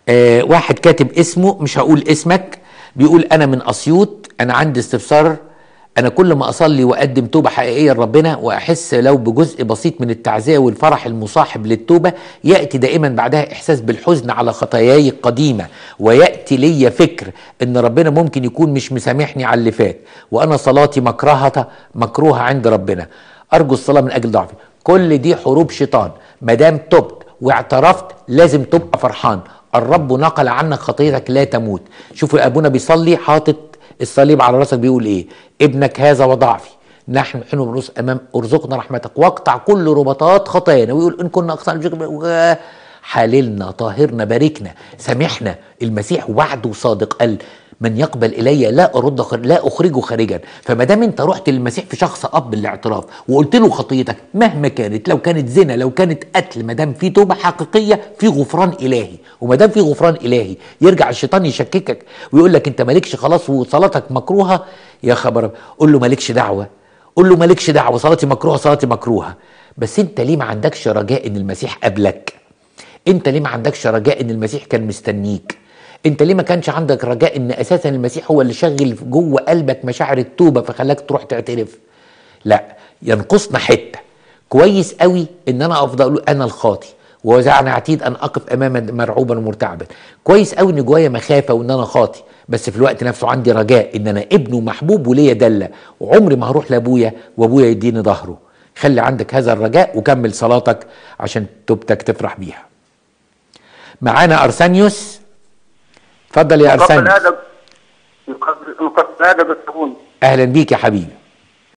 واحد كاتب اسمه، مش هقول اسمك، بيقول انا من اسيوط، انا عندي استفسار. انا كل ما اصلي واقدم توبه حقيقيه لربنا واحس لو بجزء بسيط من التعزيه والفرح المصاحب للتوبه، ياتي دائما بعدها احساس بالحزن على خطاياي القديمه، وياتي لي فكر ان ربنا ممكن يكون مش مسامحني على اللي فات، وانا صلاتي مكروهه عند ربنا. ارجو الصلاه من اجل ضعفي. كل دي حروب شيطان. ما دام تبت واعترفت لازم تبقى فرحان. الرب نقل عنك خطيتك لا تموت. شوفوا ابونا بيصلي حاطط الصليب على راسك، بيقول ايه؟ ابنك هذا وضعفي، نحن بنرص امام ارزقنا رحمتك واقطع كل رباطات خطايانا. ويقول ان كنا اقصانا حللنا طاهرنا باركنا سامحنا. المسيح وعده صادق، قال من يقبل الي لا اخرجه خارجا. فما دام انت رحت للمسيح في شخص اب الاعتراف وقلت له خطيتك مهما كانت، لو كانت زنا لو كانت قتل، ما دام في توبه حقيقيه في غفران الهي. وما دام في غفران الهي يرجع الشيطان يشككك ويقول لك انت مالكش خلاص وصلاتك مكروهه. يا خبر، قول له مالكش دعوه، قول له مالكش دعوه، صلاتي مكروهه صلاتي مكروهه. بس انت ليه ما عندكش رجاء ان المسيح قبلك؟ انت ليه ما عندكش رجاء ان المسيح كان مستنيك؟ انت ليه ما كانش عندك رجاء ان اساسا المسيح هو اللي شغل جوه قلبك مشاعر التوبه فخلاك تروح تعترف؟ لا، ينقصنا حته. كويس قوي ان انا افضل اقول انا الخاطي ووزعنا عتيد ان اقف اماما مرعوبا ومرتعبا. كويس قوي ان جوايا مخافه وان انا خاطي، بس في الوقت نفسه عندي رجاء ان انا ابن ومحبوب وليا دله، وعمري ما هروح لابويا وابويا يديني ظهره. خلي عندك هذا الرجاء وكمل صلاتك عشان توبتك تفرح بيها. معانا ارسانيوس. اتفضل يا ارسانيوس. مقدم ادب الصابون. اهلا بيك يا حبيبي.